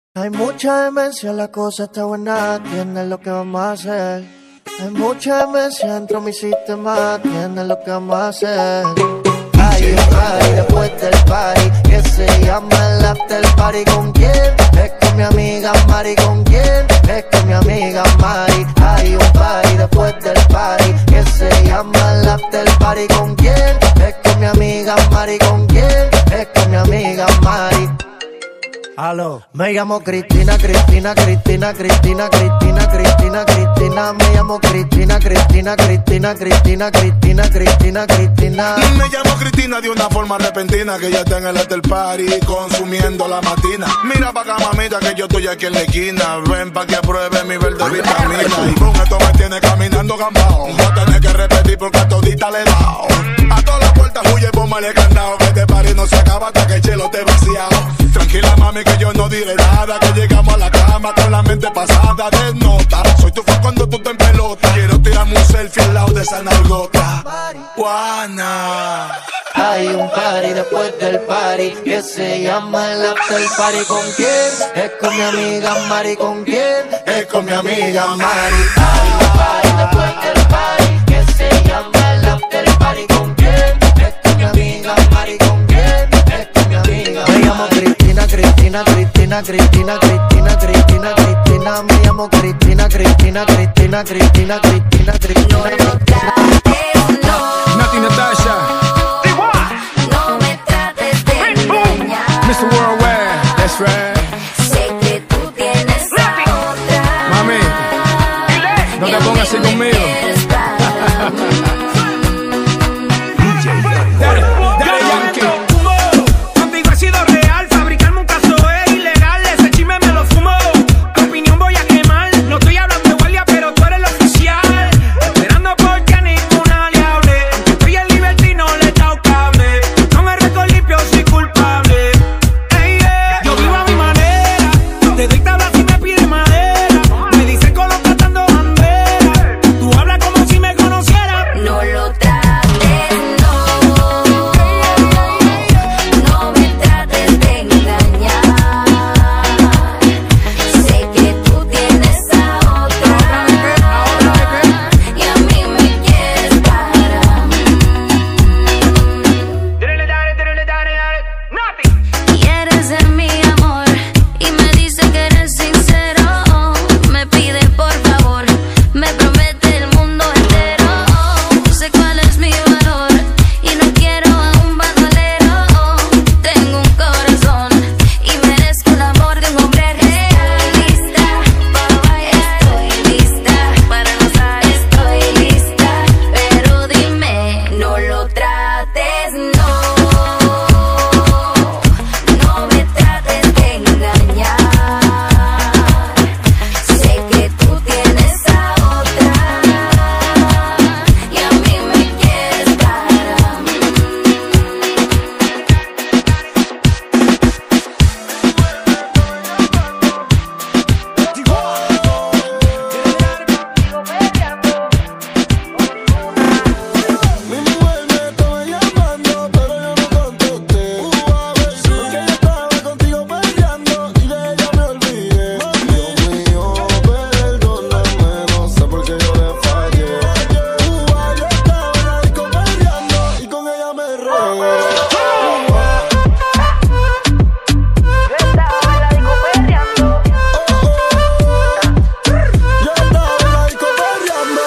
Hay mucha demencia, la cosa está buena, entiendes lo que vamos a hacer. Hay mucha demencia dentro de mi sistema, entiendes lo que vamos a hacer. Hay un party después del party que se llama el after party. ¿Con quién? Es con mi amiga Mari. ¿Con quién? Es con mi amiga Mari. Hay un party después del party que se llama el after party. ¿Con quién? Es con mi amiga Mari. ¿Con quién? Es con mi amiga Mari. Aló. Me llamo Cristina, Cristina, Cristina, Cristina, Cristina, Cristina, Cristina. Me llamo Cristina, Cristina, Cristina, Cristina, Cristina, Cristina, Cristina. Me llamo Cristina de una forma repentina, que ya está en el after party consumiendo la matina. Mira pa' acá, mamita, que yo estoy aquí en la esquina. Ven pa' que apruebe mi verde vitamina. Y con esto me tiene caminando gambao. No tenés que repetir porque a todita le he dado. A todas las puertas huye, póngale candado, que este party no se acaba hasta que el chelo te vaciado. Tranquila, mami, que yo no diré nada, que llegamos a la cama con la mente pasada de nota. Soy tu fan cuando tú te en pelota. Quiero tirarme un selfie al lado de esa nalgota. Juana. Hay un party después del party que se llama el after party. ¿Con quién? Es con mi amiga Mari. ¿Con quién? Es con mi amiga Mari. Hay un party después del party que se llama el after party. ¿Con quién? Es con mi amiga Mari. ¿Con quién? Es con mi amiga Mari. Me llamo Cristina, Cristina, Cristina, Cristina, Cristina, Cristina, Cristina. Me llamo Cristina, Cristina, Cristina, Cristina, Cristina, Cristina. Nati Natasha. No me trates de engañar. Mr. Worldwide, that's right. Sé que tú tienes a otra. Mami, no te pongas así conmigo. Dale, Yankee. Contigo he sido real, fabricarme un caso es ilegal. Ese chisme me lo fumo, tu opinión voy a quemar. No estoy hablando de guardia, pero tú eres el oficial. Esperando porque a ninguna le hable. Estoy en libertad y no le he dado cable. Con el récord limpio soy culpable. Hey, yeah. Yo vivo a mi manera, te doy tabla si me pide madera. Me dicen colocando bandera. Tú hablas como si me conocieras. No lo trates, no. No me trates de engañar. Sé que tú tienes a otra. Y a mí me quieres para mí. Quieres ser mi amor y me dice que eres sincero. Me pide por favor, me promete el mundo entero. Sé cuál es mi valor y no quiero a un bandolero. Tengo un corazón y merezco el amor de un hombre real. Lista para bailar, estoy lista para gozar, estoy lista. Pero dime, no lo trates, no. No me trates de engañar. Sé que tú tienes a otra. Y a mí me quieres para mí. Mi mujer me estaba llamando, pero yo no contesté. Porque yo estaba contigo peleando y de ella me olvidé. Dios mío, perdóname, no sé por qué yo le fallé. Yo estaba en la disco peleando y con ella me regué. Yo estaba en la disco peleando.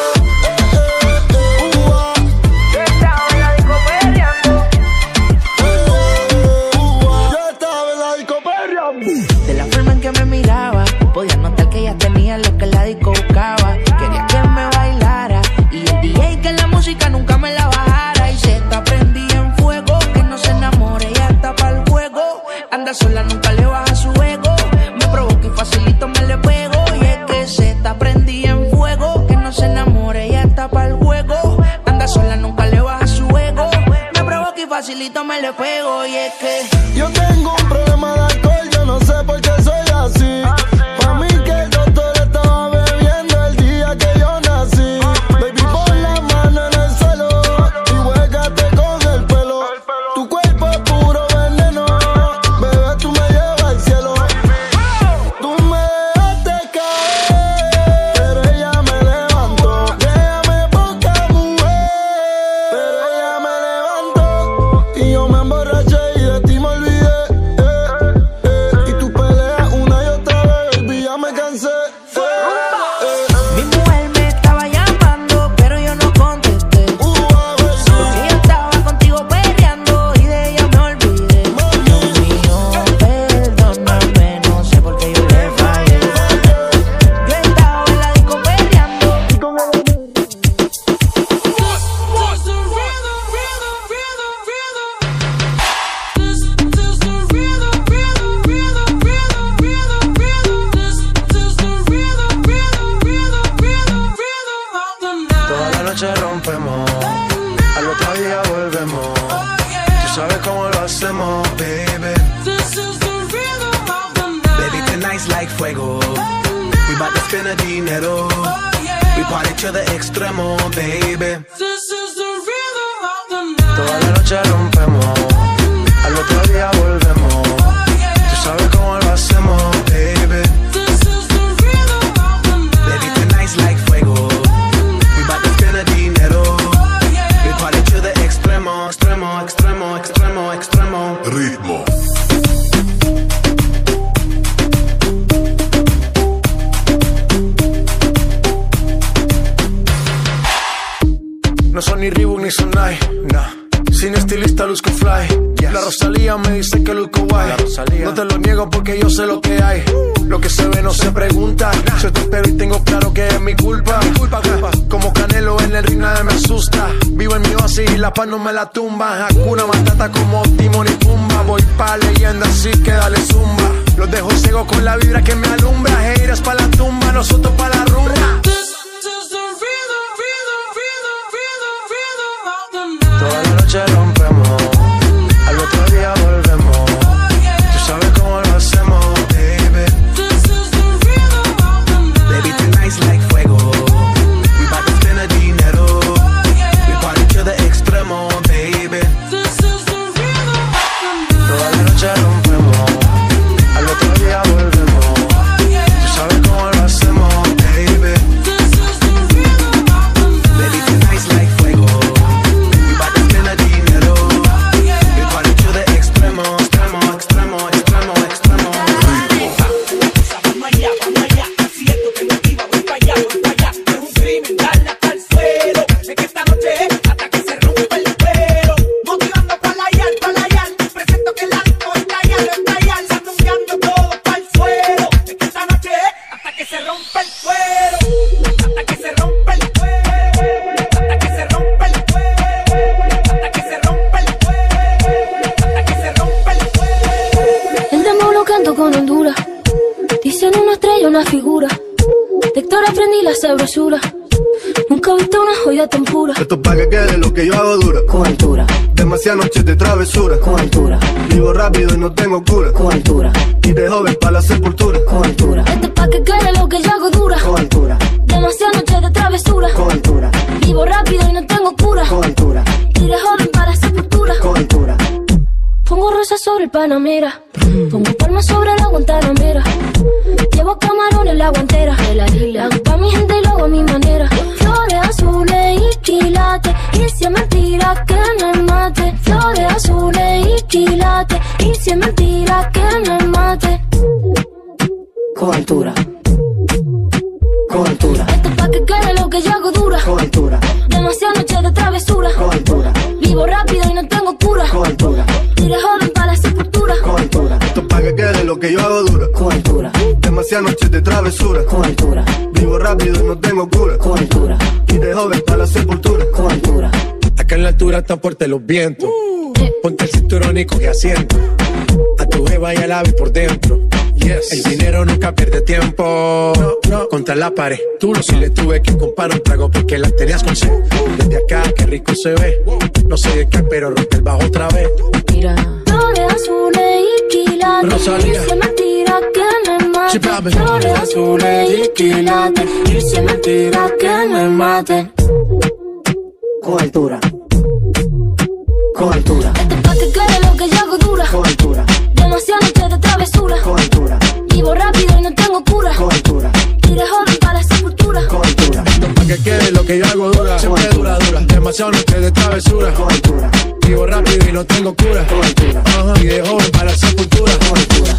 Yo estaba en la disco peleando. De la forma en que me miraba, podía notar que ella tenía lo que la disco buscaba. Quería que me bailara y el DJ que la música nunca me la bajara. Y se está prendida en fuego, que no se enamore, ella está para el juego. Anda sola, nunca le baja su ego. Me provoca y facilito me le pego. Y es que se está prendida en fuego, que no se enamore, ella está para el juego. Anda sola, nunca le baja su ego. Me provoca y facilito me le pego. Y es que Yo tengo un problema de alcohol, yo no sé por qué soy así. Pa' mí que el doctor estaba bebiendo. like fuego. We bout to spend the dinero. We party to the extremo, baby. This is the rhythm of the night. Toda la noche rompemos, al otro día volvemos. Tú sabes cómo lo hacemos, baby. This is the rhythm of the night. Baby, tonight's like fuego. We bout to spend the dinero. We party to the extremo, extremo, extremo, extremo, extremo. Ritmo. No son ni Reebok ni Sonai, nah. Sin estilista luzco fly. La Rosalía me dice que luzco guay. No te lo niego porque yo sé lo que hay. Lo que se ve no se pregunta. Yo te espero y tengo claro que es mi culpa. Como Canelo en el ring nadie me asusta. Vivo en mi oasis y la paz no me la tumba. Hakuna Matata como Timon y Pumba. Voy pa' leyenda así que dale zumba. Los dejo ciego con la vibra que me alumbra. Haters pa' la tumba, nosotros pa' la rumba. Toda la noche rompemos, al otro día volvemos. Tú sabes cómo lo hacemos, baby. Baby, tonight's like fuego. We bout to spend the dinero. We party to the extremo, baby. Toda la noche rompemos, al otro día volvemos. Tú sabes cómo lo hacemos, baby. Baby, tonight's like fuego. Una figura de Héctor aprendí la sabrosura. Nunca he visto una joya tan pura. Esto es pa' que quede lo que yo hago dura. Con altura. Demasiadas noches de travesura. Con altura. Vivo rápido y no tengo cura. Con altura. Y de joven pa' la sepultura. Con altura. Esto es pa' que quede lo que yo hago dura. Con altura. Demasiadas noches de travesura. Con altura. Vivo rápido y no tengo cura. Con altura. Y de joven pa' la sepultura. Con altura. Pongo rosas sobre el Panamera. Pongo palmas sobre la Guantanamera. Llevo camarones en la guantera. Hago pa' mi gente y lo hago a mi manera. Flores azules y quilates. Y si es mentira que me mate. Flores azules y quilates. Y si es mentira que me mate. Con altura. Con altura. Esto es pa' que quede lo que yo hago dura. Con altura. Demasiadas noches de travesura. Con altura. Vivo rápido y no tengo cura. Con altura. Tire joven para la sepultura. Con altura. Esto es pa' que quede lo que yo hago dura. Con altura. Demasiadas noches de travesura. Con altura. Vivo rápido y no tengo cura. Con altura. Y de joven para la sepultura. Con altura. Acá en la altura están fuertes los vientos. Ponte el cinturón y coge asiento. A tu jeva y al ave por dentro. Yes. El dinero nunca pierde tiempo. No. Contra la pared. Tú lo si le tuve que comprar un trago porque la tenías con sed. Desde acá, qué rico se ve. No sé de qué, pero rompe el bajo otra vez. Mira. Flores azules y quilates. Rosalía. Y si es mentira que me mate. Flores azules y quilates. Y si es mentira que me mate. Con altura. Con altura. Esto es pa' que quede lo que yo hago dura. Con altura. Demasiadas noches de travesura. Con altura. Vivo rápido y no tengo cura. Con altura. Y de joven para la sepultura. Con altura. Esto es pa' que quede lo que yo hago dura. Siempre dura. Demasiadas noches de travesura. Con altura. Vivo rápido y no tengo cura. Con altura. Y de joven para la sepultura. Con altura.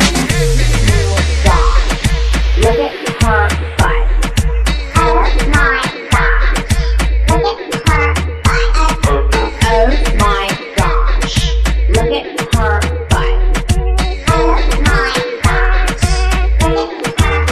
Look at her butt. Oh my gosh. Look at her butt. Oh my gosh. Look at her butt. Oh my gosh. Look at her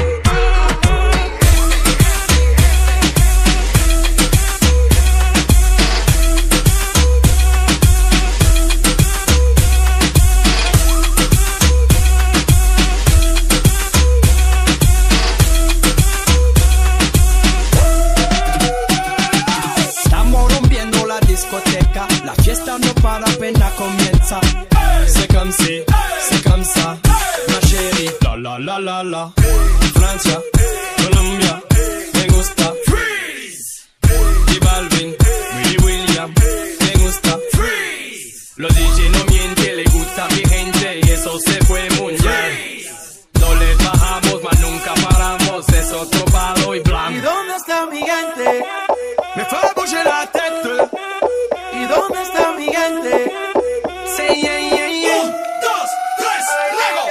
gusta Francia, Colombia, me gusta Freeze. Y Balvin, Willy William, me gusta Freeze. Los DJ no mienten, le gusta a mi gente y eso se fue muy bien. No les bajamos, mas nunca paramos, es otro palo y blanco. ¿Y dónde está mi gente? Me fue a bouger la tête. ¿Y dónde está mi gente? Sí, yeah, yeah, yeah. 1, 2, 3, Lego.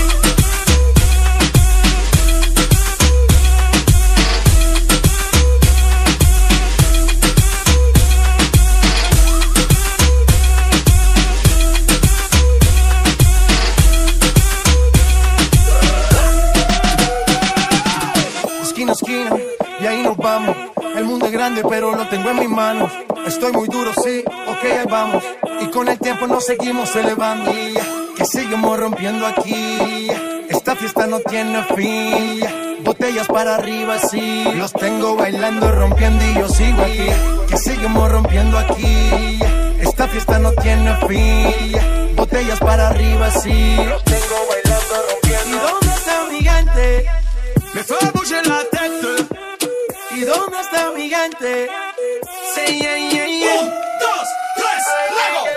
Esquina a esquina, y ahí nos vamos. El mundo es grande, pero lo tengo en mis manos. Estoy muy duro, sí, ok, ahí vamos. Y con el tiempo nos seguimos elevando. Que seguimos rompiendo aquí. Esta fiesta no tiene fin. Botellas para arriba, sí. Los tengo bailando, rompiendo y yo sigo aquí. Que seguimos rompiendo aquí. Esta fiesta no tiene fin. Botellas para arriba, sí. Los tengo bailando, rompiendo. ¿Y dónde está mi gente? Me fue a bouger la tête. ¿Y dónde está mi gente? Sí, yeah, yeah, yeah. 1, 2, 3, Lego.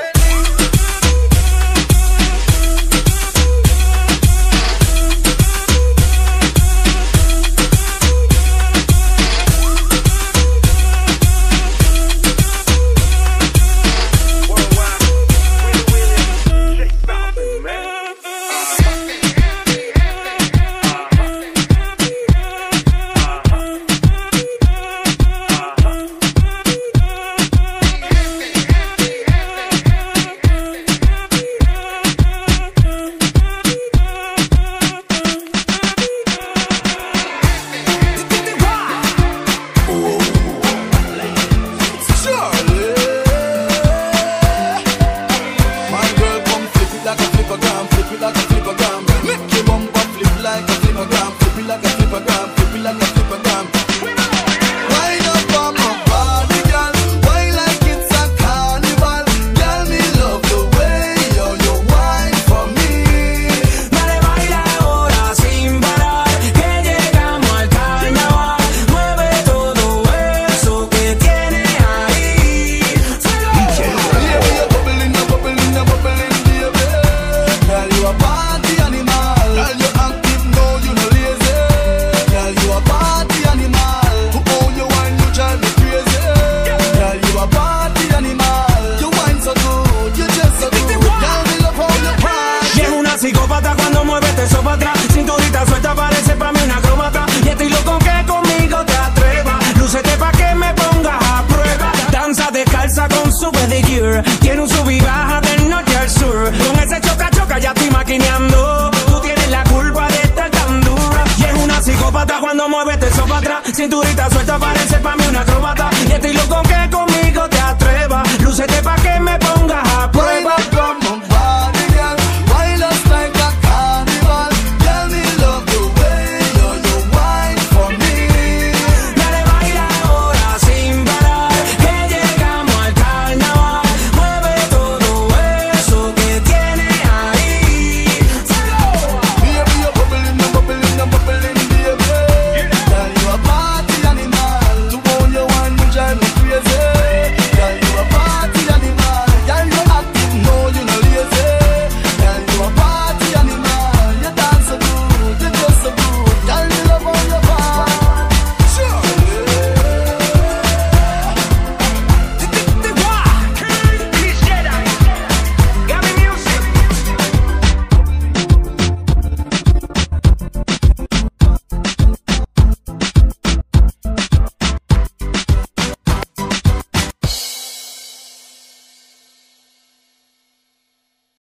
Tiene un sub y baja del norte al sur. Con ese choca ya estoy maquineando. Tú tienes la culpa de estar tan dura. Y es una psicópata cuando mueve te sopa atrás. Cinturita suelta parece pa' mí una acróbata. Y estoy loco que conmigo te atrevas. Lúcete pa' que me pongas a prueba.